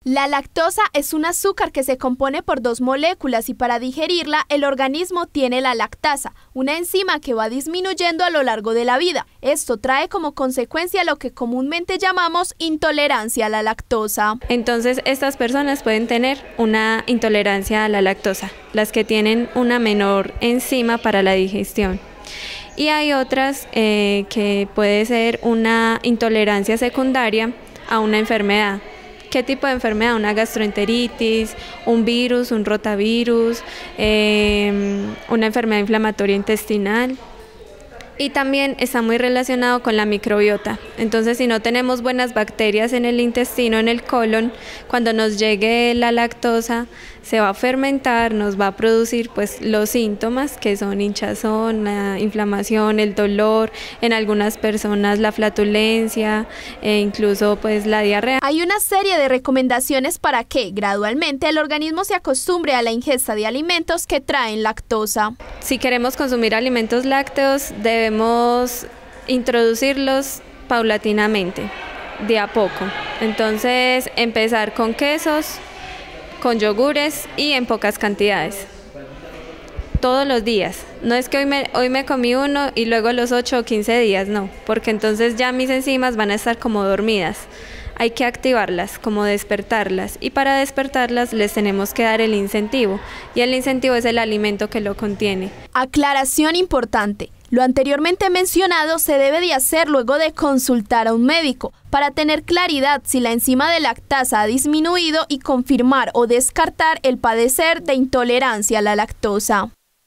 La lactosa es un azúcar que se compone por dos moléculas y para digerirla el organismo tiene la lactasa, una enzima que va disminuyendo a lo largo de la vida. Esto trae como consecuencia lo que comúnmente llamamos intolerancia a la lactosa. Entonces estas personas pueden tener una intolerancia a la lactosa, las que tienen una menor enzima para la digestión. Y hay otras que puede ser una intolerancia secundaria a una enfermedad. ¿Qué tipo de enfermedad? Una gastroenteritis, un virus, un rotavirus, una enfermedad inflamatoria intestinal. Y también está muy relacionado con la microbiota. Entonces, si no tenemos buenas bacterias en el intestino, en el colon, cuando nos llegue la lactosa, se va a fermentar, nos va a producir pues los síntomas que son hinchazón, la inflamación, el dolor, en algunas personas la flatulencia e incluso pues la diarrea. Hay una serie de recomendaciones para que gradualmente el organismo se acostumbre a la ingesta de alimentos que traen lactosa. Si queremos consumir alimentos lácteos, debemos introducirlos paulatinamente, de a poco. Entonces, empezar con quesos, con yogures y en pocas cantidades. Todos los días. No es que hoy me comí uno y luego los 8 o 15 días, no, porque entonces ya mis enzimas van a estar como dormidas. Hay que activarlas, como despertarlas, y para despertarlas les tenemos que dar el incentivo, y el incentivo es el alimento que lo contiene. Aclaración importante. Lo anteriormente mencionado se debe de hacer luego de consultar a un médico para tener claridad si la enzima de lactasa ha disminuido y confirmar o descartar el padecer de intolerancia a la lactosa.